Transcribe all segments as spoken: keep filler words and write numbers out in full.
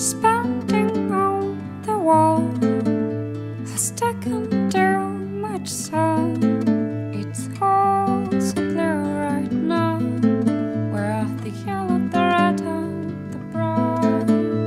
Painting on the wall has taken too much sun. It's all so blue right now. Where are the yellow, the red, and the brown?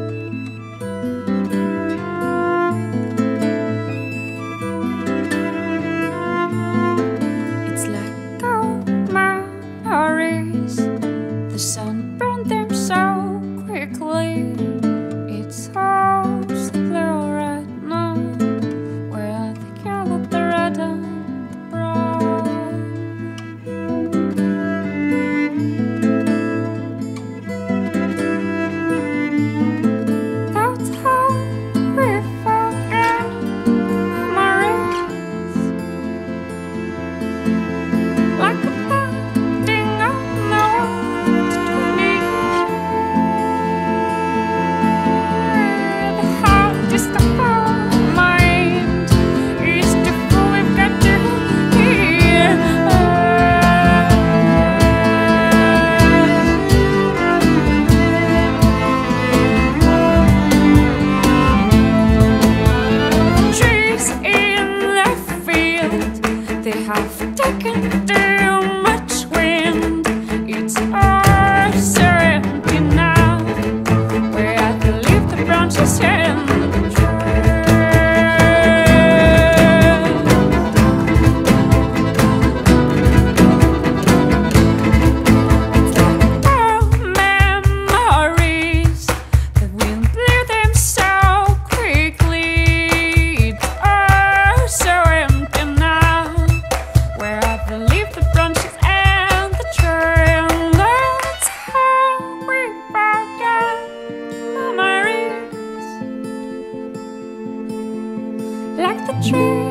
It's like old memories. The sun burned them so quickly. It's all so blue right now. Where are the yellow, the red, and the brown? That's how we forget memories. Like a painting on the wall between you. Just a mind is the fool we've got to hear. Trees in the field, they have taken too much wind. It's all so empty now. Where I can leave the branches and like the tree.